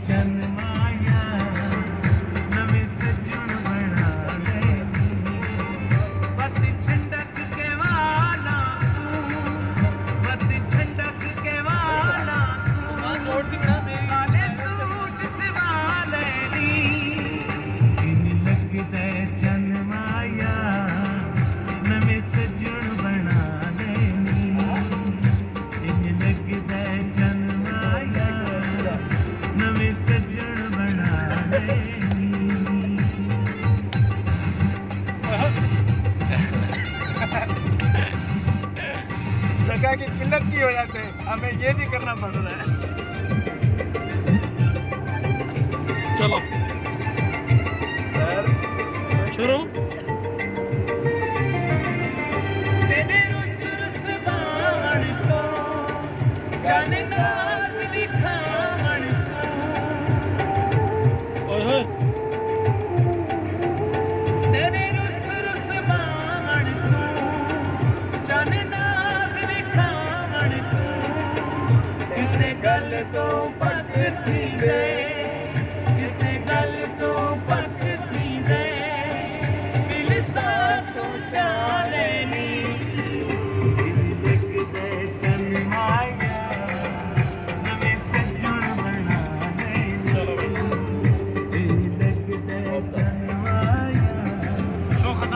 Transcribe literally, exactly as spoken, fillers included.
जन्माया नवे सजन बना लेनी बत छंडक के वाला बत छंडक के वाला काले सूट सिवा लेनी इन लगदे जन्माया नवे सजन बना लेनी इन लगदे जन्माया नवे सजन बना लेनी। जगह की किल्लत की वजह से हमें ये भी करना पड़ रहा है। चलो शुरू। तेरे रुस रुस बाण को जाने नाज दिखावन ओए होए तेरे रुस रुस बाण को जाने नाज दिखावन किसे गल तो पकती दे